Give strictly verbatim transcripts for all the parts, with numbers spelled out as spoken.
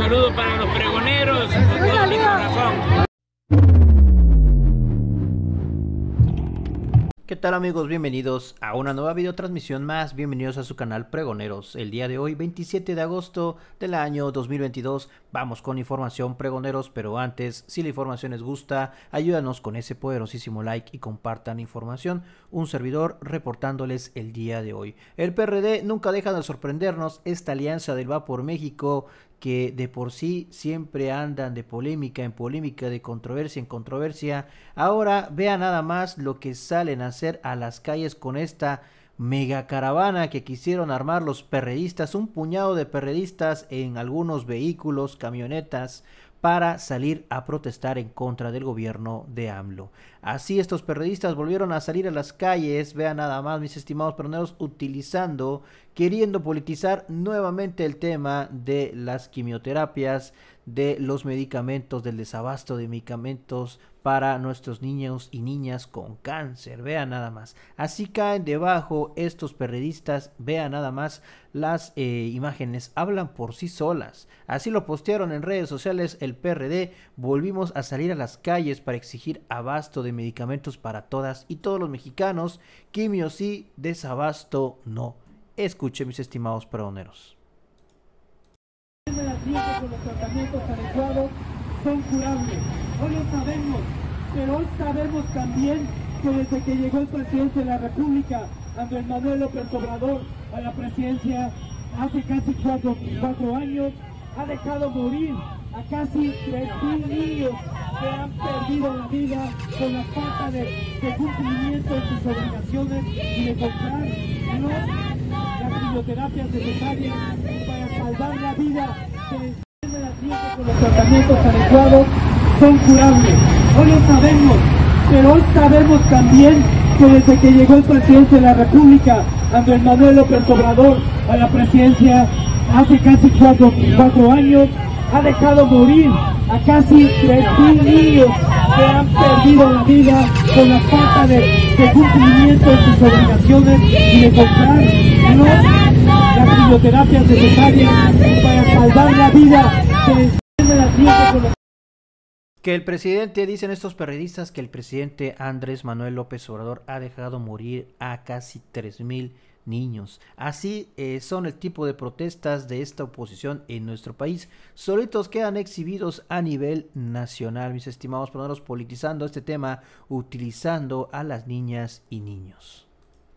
saludo para los pregoneros, con todo mi corazón. ¿Qué tal amigos? Bienvenidos a una nueva videotransmisión más, bienvenidos a su canal Pregoneros. El día de hoy, veintisiete de agosto del año dos mil veintidós, vamos con información pregoneros, pero antes, si la información les gusta, ayúdanos con ese poderosísimo like y compartan información. Un servidor reportándoles el día de hoy. El P R D nunca deja de sorprendernos, esta alianza del Va por México, que de por sí siempre andan de polémica en polémica, de controversia en controversia. Ahora vean nada más lo que salen a hacer a las calles con esta mega caravana que quisieron armar los perredistas, un puñado de perredistas en algunos vehículos, camionetas, para salir a protestar en contra del gobierno de AMLO. Así estos perredistas volvieron a salir a las calles, vean nada más mis estimados peroneros, utilizando, queriendo politizar nuevamente el tema de las quimioterapias, de los medicamentos, del desabasto de medicamentos para nuestros niños y niñas con cáncer. Vean nada más, así caen debajo estos perredistas, vean nada más, las eh, imágenes hablan por sí solas. Así lo postearon en redes sociales el P R D. Volvimos a salir a las calles para exigir abasto de medicamentos para todas y todos los mexicanos. Quimio sí, desabasto no. Escuchen mis estimados pregoneros. Con los tratamientos adecuados son curables. Hoy lo sabemos, pero hoy sabemos también que desde que llegó el presidente de la República, Andrés Manuel López Obrador, a la presidencia hace casi cuatro, cuatro años, ha dejado morir a casi tres mil niños que han perdido la vida con la falta de, de cumplimiento de sus obligaciones y de comprar no las quimioterapias necesarias para salvar la vida. Que con los tratamientos adecuados son curables. Hoy lo sabemos, pero hoy sabemos también que desde que llegó el presidente de la República, Andrés Manuel López Obrador, a la presidencia hace casi cuatro, cuatro años, ha dejado morir a casi tres mil niños que han perdido la vida con la falta de, de cumplimiento de sus obligaciones y de comprar no las quimioterapias necesarias para salvar la vida. Que el presidente, dicen estos periodistas, que el presidente Andrés Manuel López Obrador ha dejado morir a casi tres mil niños. Así eh, son el tipo de protestas de esta oposición en nuestro país. Solitos quedan exhibidos a nivel nacional, mis estimados peroneros, politizando este tema, utilizando a las niñas y niños.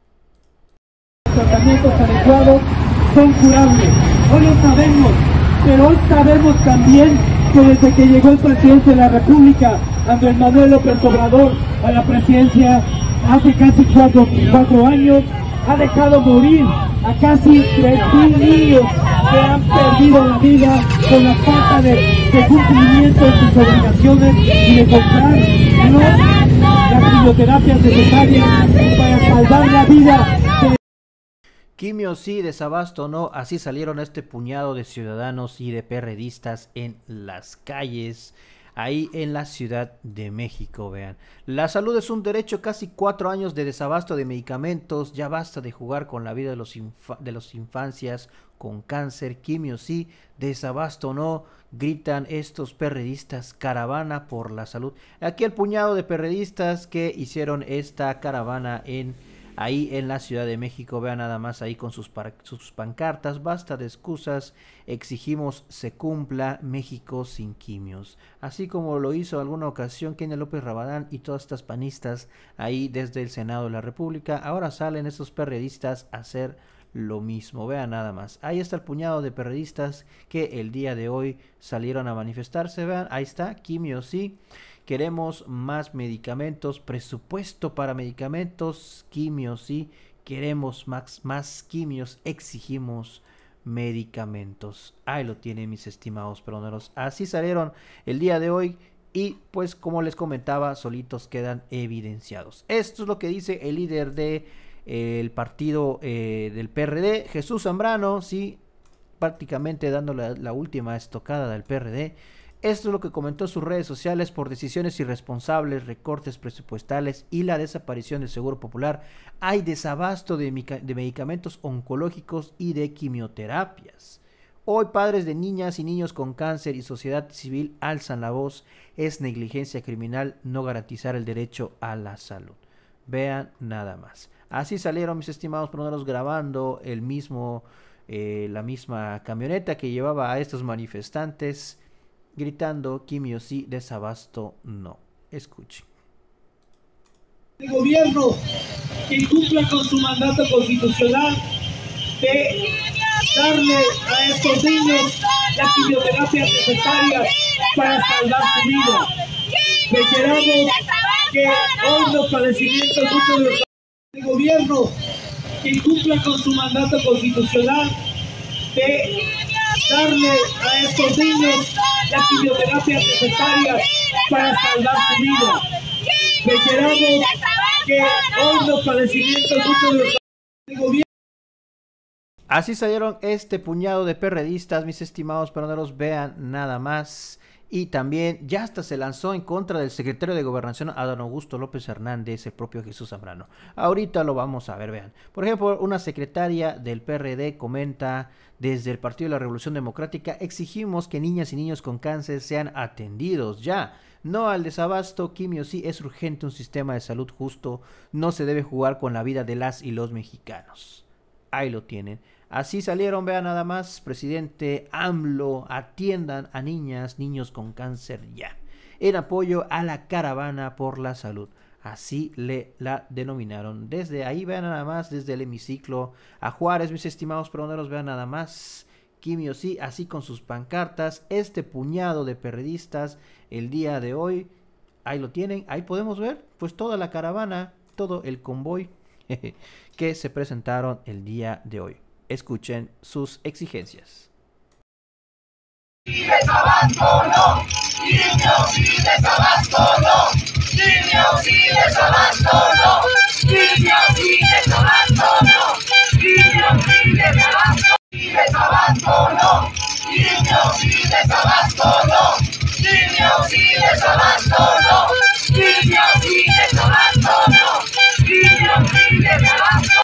Los tratamientos adecuados son curables. Hoy lo sabemos, pero hoy sabemos también que desde que llegó el presidente de la República, Andrés Manuel López Obrador, a la presidencia hace casi cuatro, cuatro años, ha dejado morir a casi tres mil niños que han perdido la vida con la falta de, de cumplimiento de sus obligaciones y de comprar no las quimioterapias necesarias para salvar la vida. Quimio sí, desabasto no, así salieron este puñado de ciudadanos y de perredistas en las calles, ahí en la Ciudad de México. Vean, la salud es un derecho, casi cuatro años de desabasto de medicamentos, ya basta de jugar con la vida de los, infa de los infancias con cáncer. Quimio sí, desabasto no, gritan estos perredistas, caravana por la salud. Aquí el puñado de perredistas que hicieron esta caravana en ahí en la Ciudad de México. Vean nada más ahí con sus, sus pancartas, basta de excusas, exigimos se cumpla México sin quimios. Así como lo hizo alguna ocasión Kenia López Rabadán y todas estas panistas ahí desde el Senado de la República, ahora salen estos perredistas a hacer lo mismo. Vean nada más, ahí está el puñado de perredistas que el día de hoy salieron a manifestarse. Vean, ahí está, quimio sí. Queremos más medicamentos, presupuesto para medicamentos, quimios, sí. Queremos más, más quimios, exigimos medicamentos. Ahí lo tienen mis estimados peroneros. Así salieron el día de hoy y pues como les comentaba, solitos quedan evidenciados. Esto es lo que dice el líder de eh, el partido eh, del P R D, Jesús Zambrano, sí, prácticamente dando la, la última estocada del P R D. Esto es lo que comentó en sus redes sociales: por decisiones irresponsables, recortes presupuestales y la desaparición del Seguro Popular, hay desabasto de, de medicamentos oncológicos y de quimioterapias. Hoy padres de niñas y niños con cáncer y sociedad civil alzan la voz. Es negligencia criminal no garantizar el derecho a la salud. Vean nada más. Así salieron, mis estimados proneros, grabando el mismo, eh, la misma camioneta que llevaba a estos manifestantes, gritando quimio sí, desabasto no. Escuchen. El gobierno que cumpla con su mandato constitucional de darle a estos niños las quimioterapias necesarias para salvar su vida. Reiteramos que hoy los padecimientos muchos de los el gobierno que cumpla con su mandato constitucional de darle a estos niños las quimioterapias necesarias para salvar su vida. Reiteramos que hoy los padecimientos muchos de los el gobierno. Así salieron este puñado de perredistas, mis estimados peroneros, vean nada más. Y también ya hasta se lanzó en contra del secretario de Gobernación, Adán Augusto López Hernández, el propio Jesús Zambrano. Ahorita lo vamos a ver, vean. Por ejemplo, una secretaria del P R D comenta: desde el Partido de la Revolución Democrática exigimos que niñas y niños con cáncer sean atendidos ya. No al desabasto, quimio sí, es urgente un sistema de salud justo. No se debe jugar con la vida de las y los mexicanos. Ahí lo tienen. Así salieron, vean nada más. Presidente AMLO, atiendan a niñas, niños con cáncer ya. En apoyo a la caravana por la salud. Así le la denominaron. Desde ahí, vean nada más, desde el hemiciclo a Juárez, mis estimados peroneros, vean nada más. Quimio sí, así con sus pancartas. Este puñado de perredistas el día de hoy. Ahí lo tienen, ahí podemos ver pues toda la caravana, todo el convoy que se presentaron el día de hoy. Escuchen sus exigencias. Y desabasto no, niños y desabasto no, niños y desabasto no, niños y desabasto no, niños y desabasto, y desabasto no, niños y desabasto no, niños y desabasto no, niños y desabasto no, niños y desabasto.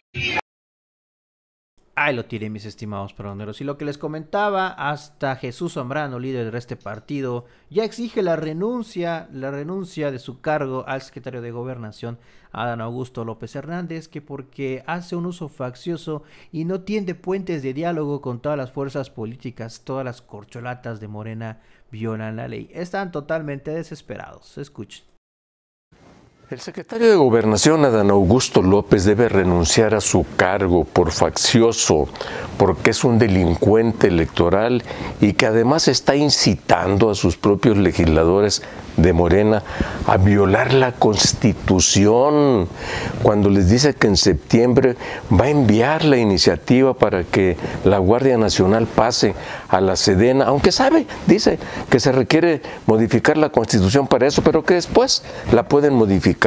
Ahí lo tienen, mis estimados peroneros. Y lo que les comentaba, hasta Jesús Zambrano, líder de este partido, ya exige la renuncia, la renuncia de su cargo al secretario de Gobernación, Adán Augusto López Hernández, que porque hace un uso faccioso y no tiende puentes de diálogo con todas las fuerzas políticas, todas las corcholatas de Morena violan la ley. Están totalmente desesperados. Escuchen. El secretario de Gobernación, Adán Augusto López, debe renunciar a su cargo por faccioso, porque es un delincuente electoral y que además está incitando a sus propios legisladores de Morena a violar la Constitución, cuando les dice que en septiembre va a enviar la iniciativa para que la Guardia Nacional pase a la Sedena, aunque sabe, dice, que se requiere modificar la Constitución para eso, pero que después la pueden modificar.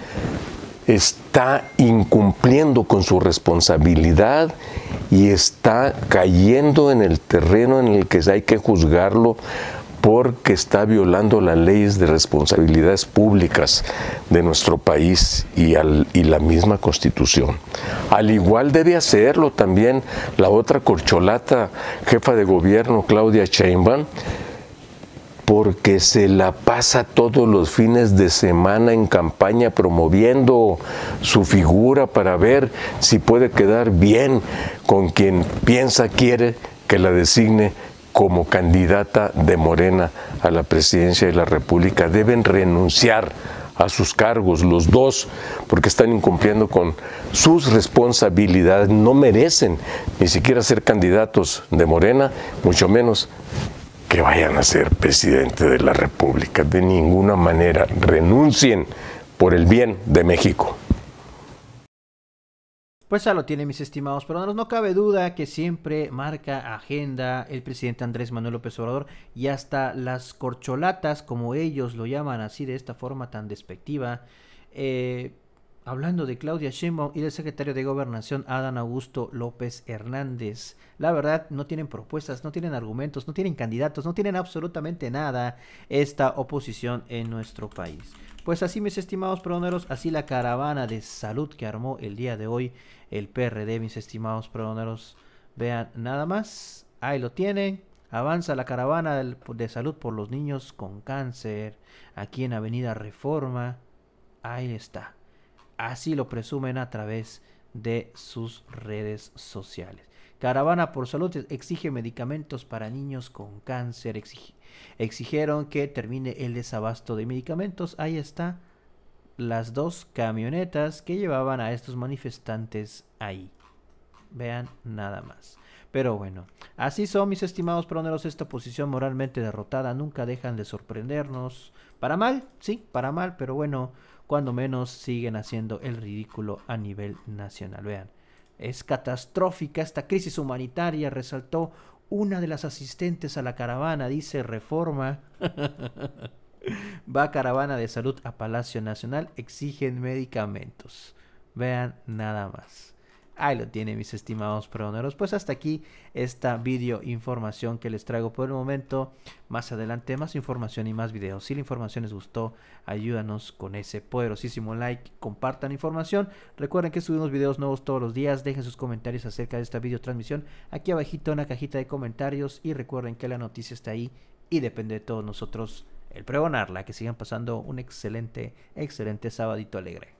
Está incumpliendo con su responsabilidad y está cayendo en el terreno en el que hay que juzgarlo, porque está violando las leyes de responsabilidades públicas de nuestro país y, al, y la misma Constitución. Al igual debe hacerlo también la otra corcholata jefa de gobierno, Claudia Sheinbaum, porque se la pasa todos los fines de semana en campaña promoviendo su figura para ver si puede quedar bien con quien piensa quiere que la designe como candidata de Morena a la presidencia de la República. Deben renunciar a sus cargos los dos, porque están incumpliendo con sus responsabilidades. No merecen ni siquiera ser candidatos de Morena, mucho menos que vayan a ser presidente de la República. De ninguna manera. Renuncien por el bien de México. Pues ya lo tiene, mis estimados peruanos. No cabe duda que siempre marca agenda el presidente Andrés Manuel López Obrador, y hasta las corcholatas, como ellos lo llaman así, de esta forma tan despectiva, eh, hablando de Claudia Sheinbaum y del secretario de Gobernación, Adán Augusto López Hernández. La verdad, no tienen propuestas, no tienen argumentos, no tienen candidatos, no tienen absolutamente nada esta oposición en nuestro país. Pues así, mis estimados peroneros, así la caravana de salud que armó el día de hoy el P R D, mis estimados peroneros. Vean nada más, Ahí lo tienen. Avanza la caravana del- de salud por los niños con cáncer. Aquí en Avenida Reforma. Ahí está. Así lo presumen a través de sus redes sociales. Caravana por Salud exige medicamentos para niños con cáncer. Exige- exigieron que termine el desabasto de medicamentos. Ahí está. Las dos camionetas que llevaban a estos manifestantes ahí. Vean nada más. Pero bueno, así son, mis estimados peroneros. Esta posición moralmente derrotada nunca dejan de sorprendernos. Para mal, sí, para mal, pero bueno, cuando menos siguen haciendo el ridículo a nivel nacional. Vean, es catastrófica esta crisis humanitaria, resaltó una de las asistentes a la caravana, dice Reforma. Va caravana de salud a Palacio Nacional, exigen medicamentos. Vean nada más. Ahí lo tienen, mis estimados peroneros. Pues hasta aquí esta video información que les traigo por el momento. Más adelante más información y más videos. Si la información les gustó, ayúdanos con ese poderosísimo like. Compartan información. Recuerden que subimos videos nuevos todos los días. Dejen sus comentarios acerca de esta video transmisión aquí abajito en la cajita de comentarios. Y recuerden que la noticia está ahí y depende de todos nosotros el pregonarla. Que sigan pasando un excelente, excelente sabadito alegre.